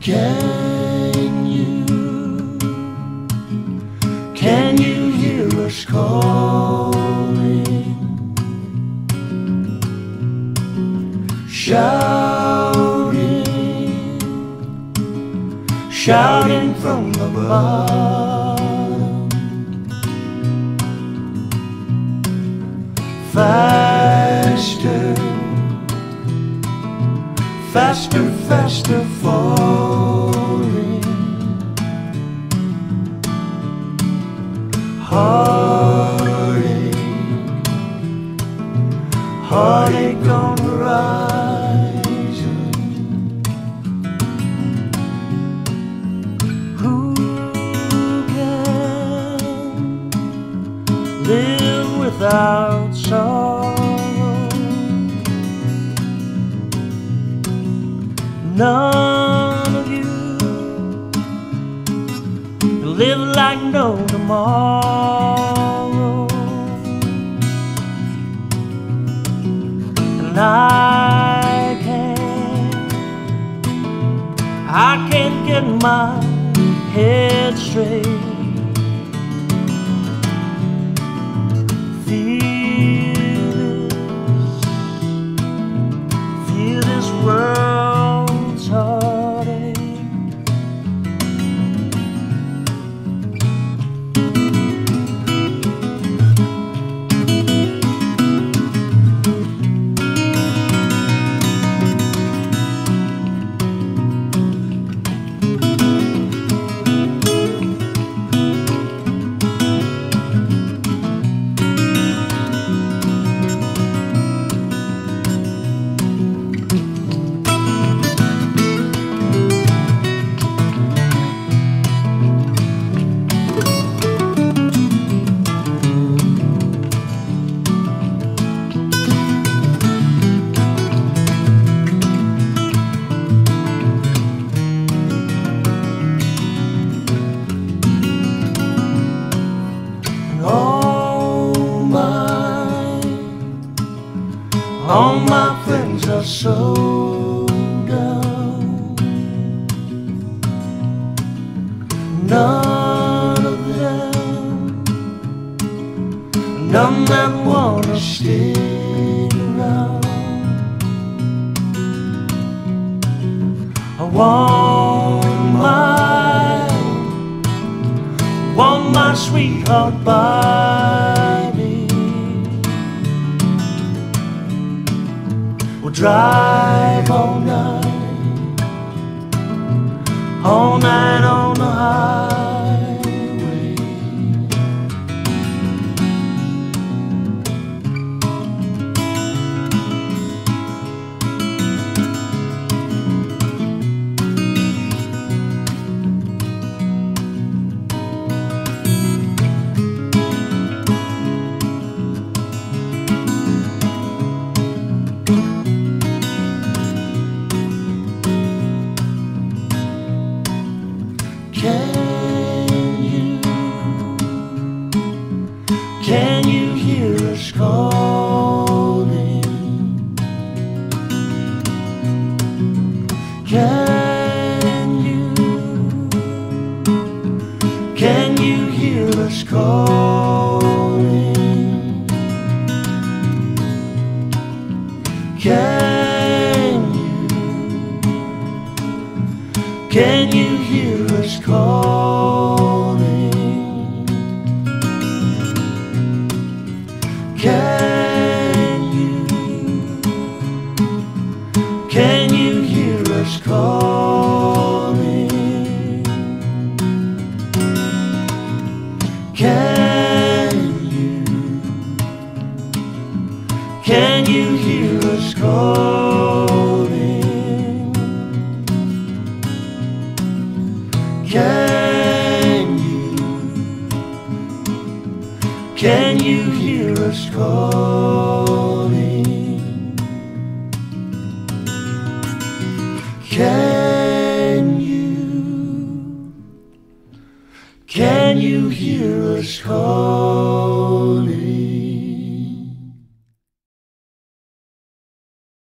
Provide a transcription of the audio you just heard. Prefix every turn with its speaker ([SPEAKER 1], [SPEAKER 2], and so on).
[SPEAKER 1] Can you hear us calling? Shouting from the bottom. Faster, faster, faster falling. Heartache, heartache on the horizon. Who can live without sorrow? None of you live like no tomorrow. And I can't get my head straight. Feel this world's heartache. All my friends are so down. None of them, none that wanna stay around. I want my sweetheart by me. We'll drive all night on the highway. Can you hear us calling? Can you hear us calling? Can you hear us calling? Can you hear us calling? Can you hear us calling? Can you hear us calling? Can you hear us calling?